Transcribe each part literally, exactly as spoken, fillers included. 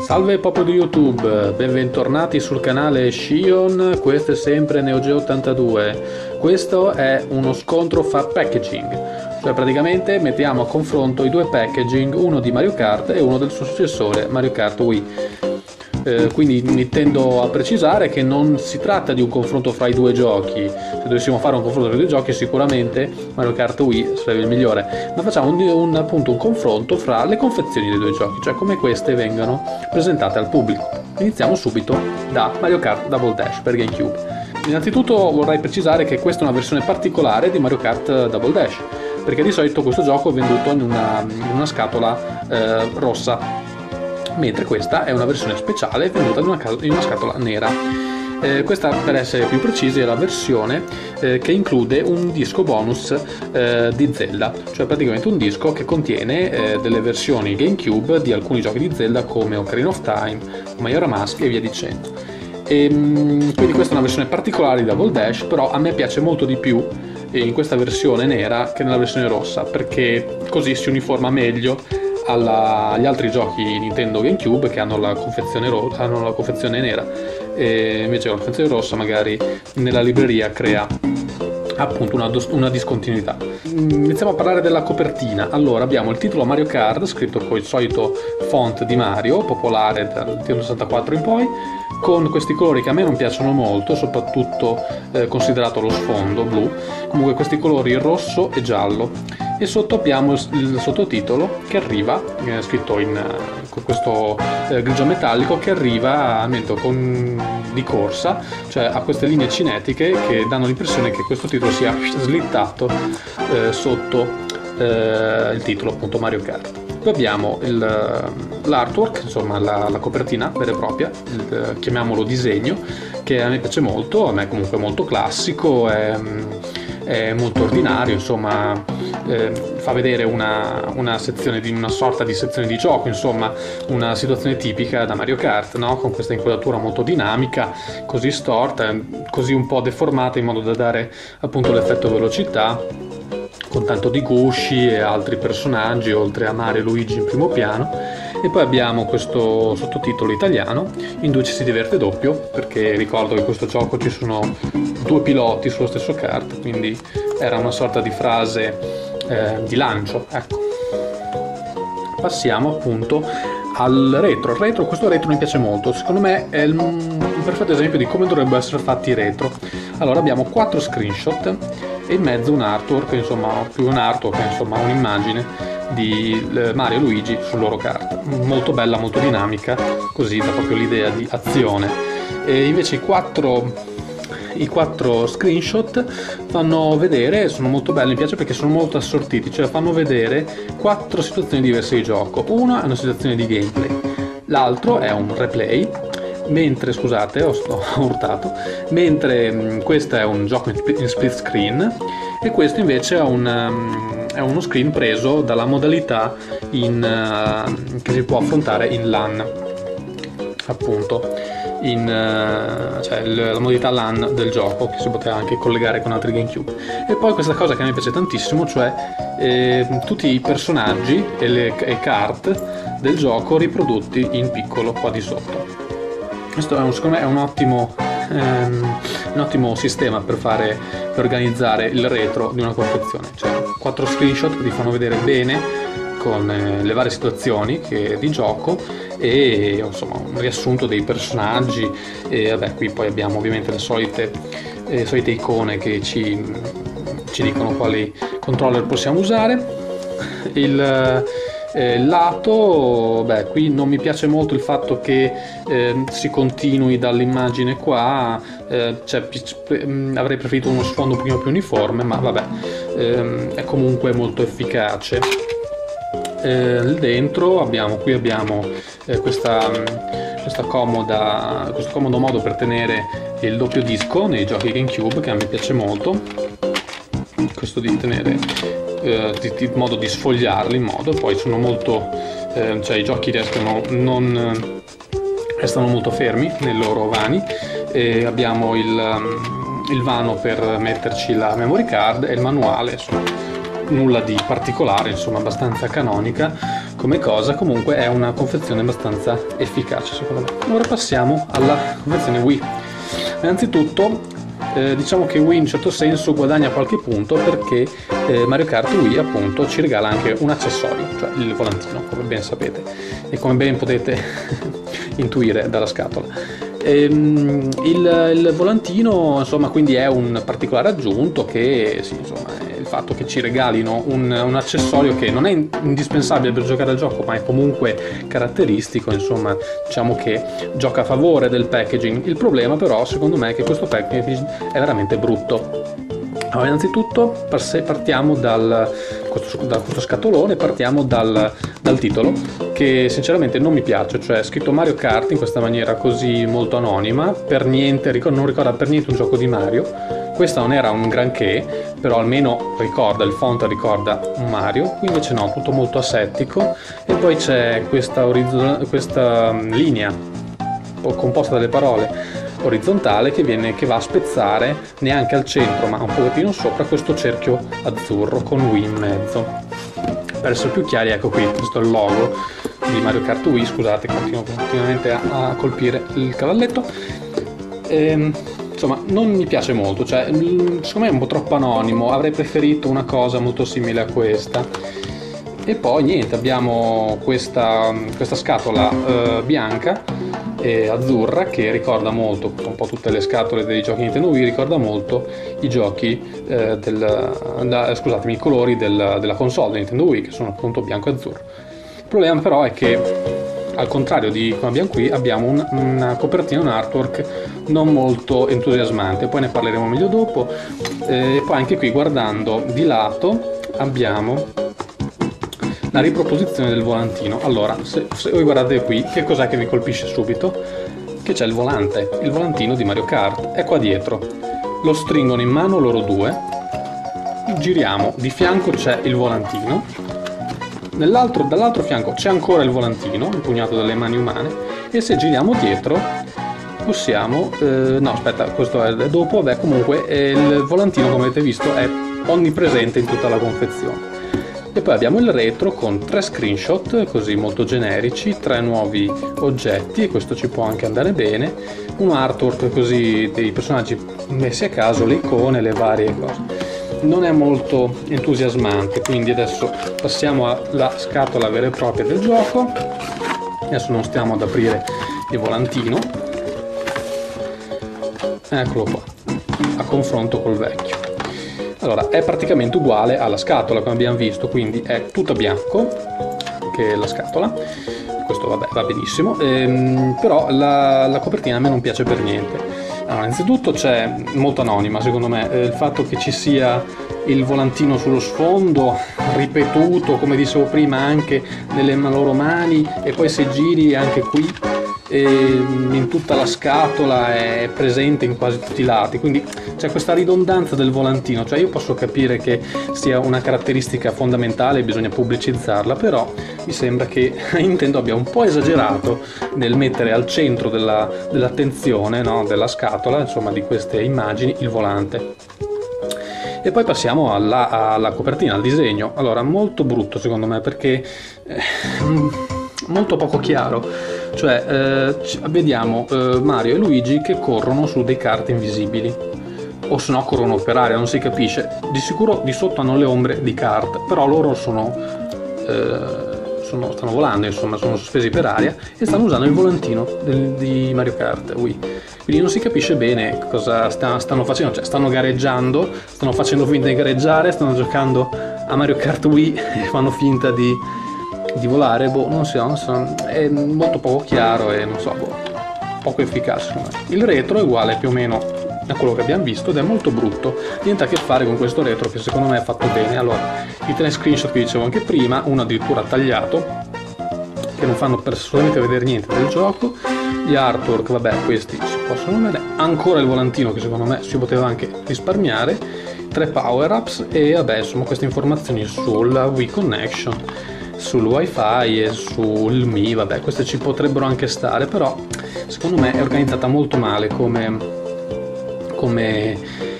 Salve popolo di YouTube, bentornati sul canale Shion, questo è sempre NeoGeo ottantadue. Questo è uno scontro fra packaging, cioè praticamente mettiamo a confronto i due packaging, uno di Mario Kart e uno del suo successore Mario Kart Wii. Eh, quindi mi tendo a precisare che non si tratta di un confronto fra i due giochi. Se dovessimo fare un confronto tra i due giochi sicuramente Mario Kart Wii sarebbe il migliore, ma facciamo un, un, appunto un confronto fra le confezioni dei due giochi, cioè come queste vengono presentate al pubblico. Iniziamo subito da Mario Kart Double Dash per GameCube. Innanzitutto vorrei precisare che questa è una versione particolare di Mario Kart Double Dash, perché di solito questo gioco è venduto in una, in una scatola eh, rossa, mentre questa è una versione speciale venuta in una, in una scatola nera. Eh, questa, per essere più precisi, è la versione eh, che include un disco bonus eh, di Zelda, cioè praticamente un disco che contiene eh, delle versioni GameCube di alcuni giochi di Zelda come Ocarina of Time, Majora Mask e via dicendo. E, quindi questa è una versione particolare di Double Dash, però a me piace molto di più in questa versione nera che nella versione rossa, perché così si uniforma meglio Alla, agli altri giochi Nintendo GameCube che hanno la confezione, ro- hanno la confezione nera, e invece la confezione rossa magari nella libreria crea appunto una, dos- una discontinuità. Iniziamo a parlare della copertina. Allora abbiamo il titolo Mario Kart scritto con il solito font di Mario, popolare dal Nintendo sessantaquattro in poi, con questi colori che a me non piacciono molto, soprattutto eh, considerato lo sfondo blu. Comunque questi colori rosso e giallo, e sotto abbiamo il, il sottotitolo che arriva eh, scritto in uh, con questo eh, grigio metallico, che arriva con, di corsa, cioè ha queste linee cinetiche che danno l'impressione che questo titolo sia slittato eh, sotto eh, il titolo appunto Mario Kart. Poi abbiamo il, l'artwork, insomma la, la copertina vera e propria, il, chiamiamolo disegno, che a me piace molto, a me comunque è molto classico, è, è molto ordinario, insomma eh, fa vedere una, una sezione di una sorta di sezione di gioco, insomma una situazione tipica da Mario Kart, no? Con questa inquadratura molto dinamica, così storta, così un po' deformata in modo da dare appunto l'effetto velocità, con tanto di gusci e altri personaggi oltre a Mario e Luigi in primo piano. E poi abbiamo questo sottotitolo italiano: in due ci si diverte doppio, perché ricordo che in questo gioco ci sono due piloti sullo stesso kart, quindi era una sorta di frase eh, di lancio, ecco. Passiamo appunto al retro. Il retro, questo retro mi piace molto, secondo me è il, un perfetto esempio di come dovrebbero essere fatti i retro. Allora abbiamo quattro screenshot e in mezzo un artwork, insomma più un artwork, insomma un'immagine di Mario e Luigi sul loro kart, molto bella, molto dinamica, così dà proprio l'idea di azione. E invece i quattro i quattro screenshot fanno vedere, sono molto belli, mi piace perché sono molto assortiti, cioè fanno vedere quattro situazioni diverse di gioco. Una è una situazione di gameplay, l'altro è un replay, mentre, scusate, ho, ho urtato, mentre mh, questo è un gioco in split screen, e questo invece è, un, um, è uno screen preso dalla modalità in, uh, che si può affrontare in LAN, appunto, in, uh, cioè il, la modalità LAN del gioco, che si poteva anche collegare con altri GameCube. E poi questa cosa che a me piace tantissimo, cioè eh, tutti i personaggi e le e kart del gioco riprodotti in piccolo qua di sotto. Questo è un, secondo me è un ottimo, ehm, un ottimo sistema per, fare, per organizzare il retro di una confezione, cioè quattro screenshot che ti fanno vedere bene con eh, le varie situazioni che, di gioco, e insomma un riassunto dei personaggi. E vabbè, qui poi abbiamo ovviamente le solite, eh, solite icone che ci, ci dicono quali controller possiamo usare. Il Eh, lato, beh, qui non mi piace molto il fatto che eh, si continui dall'immagine qua, eh, cioè, p- avrei preferito uno sfondo un pochino più uniforme, ma vabbè, ehm, è comunque molto efficace. Eh, dentro abbiamo, qui abbiamo eh, questa, questa comoda, questo comodo modo per tenere il doppio disco nei giochi GameCube, che a me piace molto, questo di tenere Eh, di, di modo di sfogliarli in modo, poi sono molto eh, cioè i giochi riescono non eh, restano molto fermi nei loro vani. E abbiamo il, um, il vano per metterci la memory card e il manuale, insomma nulla di particolare, insomma abbastanza canonica, come cosa, comunque è una confezione abbastanza efficace secondo me. Ora passiamo alla confezione Wii. Innanzitutto eh, diciamo che Wii in un certo senso guadagna qualche punto perché eh, Mario Kart Wii appunto ci regala anche un accessorio, cioè il volantino, come ben sapete e come ben potete intuire dalla scatola. Ehm, il, il volantino insomma quindi è un particolare aggiunto che sì, insomma, è il fatto che ci regalino un, un accessorio che non è indispensabile per giocare al gioco ma è comunque caratteristico, insomma diciamo che gioca a favore del packaging. Il problema però secondo me è che questo packaging è veramente brutto. Allora, innanzitutto partiamo dal questo, da questo scatolone, partiamo dal, dal titolo che sinceramente non mi piace, cioè è scritto Mario Kart in questa maniera così molto anonima, per niente, non ricorda per niente un gioco di Mario. Questa non era un granché, però almeno ricorda, il font ricorda un Mario, qui invece no, tutto molto asettico. E poi c'è questa, questa linea composta dalle parole orizzontale che, viene, che va a spezzare neanche al centro ma un pochettino sopra questo cerchio azzurro con Wii in mezzo. Per essere più chiari, ecco qui, questo è il logo di Mario Kart Wii, scusate, continuo continuamente a, a colpire il cavalletto. Ehm, insomma, non mi piace molto, cioè secondo me è un po' troppo anonimo, avrei preferito una cosa molto simile a questa. E poi niente, abbiamo questa, questa scatola eh, bianca e azzurra che ricorda molto, un po' tutte le scatole dei giochi Nintendo Wii, ricorda molto i giochi eh, del, da, scusatemi, i colori del, della console di Nintendo Wii, che sono appunto bianco e azzurro. Il problema però è che al contrario di come abbiamo qui, abbiamo un, una copertina, un artwork non molto entusiasmante, poi ne parleremo meglio dopo. E eh, poi anche qui, guardando di lato, abbiamo la riproposizione del volantino. Allora, se, se voi guardate qui, che cos'è che vi colpisce subito? Che c'è il volante, il volantino di Mario Kart, è qua dietro. Lo stringono in mano loro due, giriamo, di fianco c'è il volantino, nell'altro, dall'altro fianco c'è ancora il volantino, impugnato dalle mani umane, e se giriamo dietro possiamo... Eh, no, aspetta, questo è dopo, vabbè, comunque eh, il volantino, come avete visto, è onnipresente in tutta la confezione. E poi abbiamo il retro con tre screenshot così molto generici, tre nuovi oggetti, e questo ci può anche andare bene, un artwork così dei personaggi messi a caso, le icone, le varie cose. Non è molto entusiasmante, quindi adesso passiamo alla scatola vera e propria del gioco. Adesso non stiamo ad aprire il volantino, eccolo qua, a confronto col vecchio. Allora, è praticamente uguale alla scatola, come abbiamo visto, quindi è tutta bianco, che è la scatola, questo vabbè, va benissimo, ehm, però la, la copertina a me non piace per niente. Allora, innanzitutto c'è molto anonima, secondo me, eh, il fatto che ci sia il volantino sullo sfondo, ripetuto, come dicevo prima, anche nelle loro mani, e poi se giri anche qui, e in tutta la scatola è presente in quasi tutti i lati, quindi c'è questa ridondanza del volantino. Cioè io posso capire che sia una caratteristica fondamentale e bisogna pubblicizzarla, però mi sembra che Nintendo abbia un po' esagerato nel mettere al centro della, dell'attenzione, no, della scatola, insomma, di queste immagini, il volante. E poi passiamo alla, alla copertina, al disegno. Allora, molto brutto secondo me, perché eh, molto poco chiaro. Cioè, eh, vediamo eh, Mario e Luigi che corrono su dei kart invisibili, o se no corrono per aria, non si capisce. Di sicuro di sotto hanno le ombre di kart, però loro sono, eh, sono stanno volando, insomma, sono sospesi per aria e stanno usando il volantino del, di Mario Kart Wii. Quindi non si capisce bene cosa sta, stanno facendo, cioè stanno gareggiando, stanno facendo finta di gareggiare, stanno giocando a Mario Kart Wii e fanno finta di di volare, boh, non so, non so, è molto poco chiaro e non so, boh, poco efficace. Il retro è uguale più o meno a quello che abbiamo visto ed è molto brutto, niente a che fare con questo retro che secondo me è fatto bene. Allora, i tre screenshot che dicevo anche prima, uno addirittura tagliato, che non fanno assolutamente vedere niente del gioco, gli artwork, vabbè, questi si possono vedere, ancora il volantino che secondo me si poteva anche risparmiare, tre power ups e vabbè, insomma, queste informazioni sulla Wii Connection, sul wifi e sul M I, vabbè, queste ci potrebbero anche stare, però secondo me è organizzata molto male come, come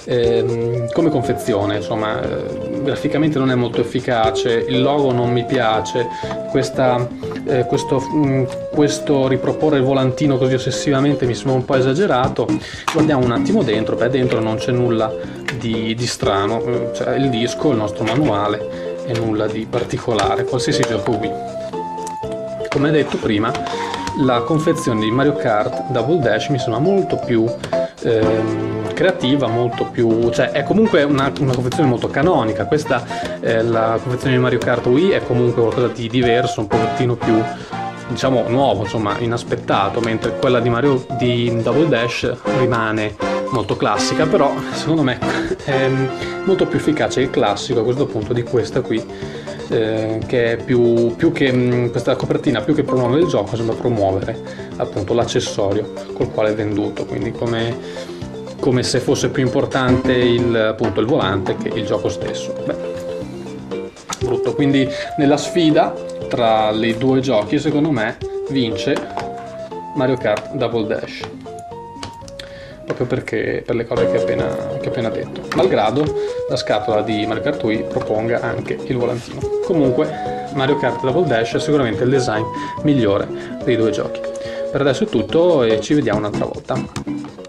ehm, come confezione, insomma, eh, graficamente non è molto efficace, il logo non mi piace, questa, eh, questo, mh, questo riproporre il volantino così ossessivamente mi sembra un po' esagerato. Guardiamo un attimo dentro, beh, dentro non c'è nulla di, di strano, c'è il disco, il nostro manuale e nulla di particolare, qualsiasi gioco Wii. Come detto prima, la confezione di Mario Kart Double Dash mi sembra molto più ehm, creativa, molto più, cioè è comunque una, una confezione molto canonica. Questa eh, la confezione di Mario Kart Wii è comunque qualcosa di diverso, un pochettino più, diciamo, nuovo, insomma, inaspettato, mentre quella di Mario di Double Dash rimane molto classica, però secondo me è molto più efficace il classico a questo punto di questa qui, eh, che è più, più che mh, questa copertina, più che promuovere il gioco, sembra promuovere appunto l'accessorio col quale è venduto, quindi come, come se fosse più importante il, appunto, il volante che il gioco stesso. Beh, brutto. Quindi nella sfida tra i due giochi secondo me vince Mario Kart Double Dash, proprio perché per le cose che ho appena, che ho appena detto, malgrado la scatola di Mario Kart Wii proponga anche il volantino. Comunque Mario Kart Double Dash è sicuramente il design migliore dei due giochi. Per adesso è tutto e ci vediamo un'altra volta.